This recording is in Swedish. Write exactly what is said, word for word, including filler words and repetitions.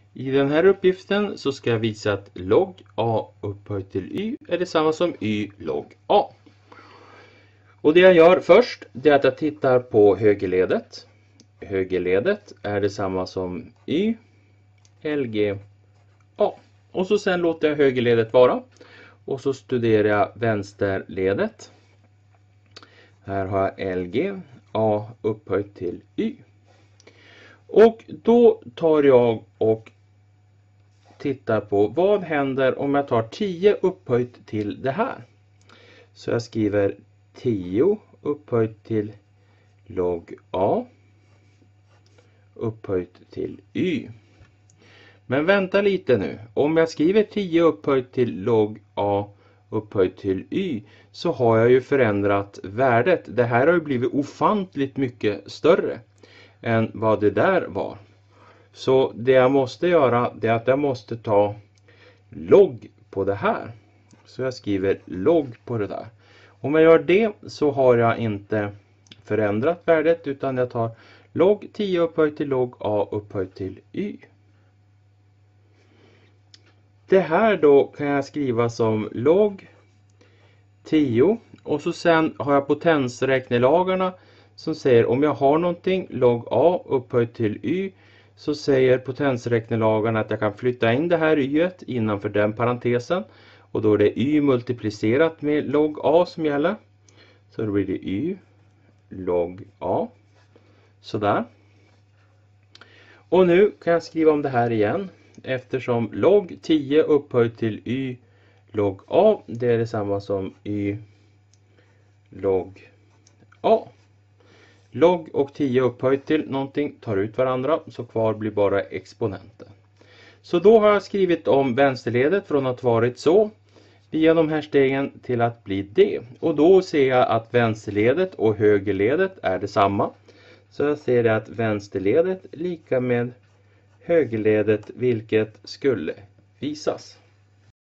I den här uppgiften så ska jag visa att log A upphöjt till y är detsamma som y log A. Och det jag gör först det är att jag tittar på högerledet. Högerledet är detsamma som y lg A. Och så sen låter jag högerledet vara. Och så studerar jag vänsterledet. Här har jag lg A upphöjt till y. Och då tar jag och tittar på vad händer om jag tar tio upphöjt till det här. Så jag skriver tio upphöjt till log A upphöjt till y. Men vänta lite nu. Om jag skriver tio upphöjt till log A upphöjt till y så har jag ju förändrat värdet. Det här har ju blivit ofantligt mycket större än vad det där var. Så det jag måste göra det är att jag måste ta log på det här. Så jag skriver log på det där. Om jag gör det så har jag inte förändrat värdet utan jag tar log tio upphöjt till log A upphöjt till y. Det här då kan jag skriva som log tio och så sen har jag potensräknelagarna som säger om jag har någonting log A upphöjt till y så säger potensräknelagarna att jag kan flytta in det här y-et innanför den parentesen och då är det y multiplicerat med log A som gäller. Så då blir det y log A. Sådär. Och nu kan jag skriva om det här igen. Eftersom log tio upphöjt till y log A det är detsamma som y log A. Log och tio upphöjt till någonting tar ut varandra så kvar blir bara exponenten. Så då har jag skrivit om vänsterledet från att varit så via de här stegen till att bli det. Och då ser jag att vänsterledet och högerledet är detsamma. Så jag ser att vänsterledet lika med högerledet vilket skulle visas.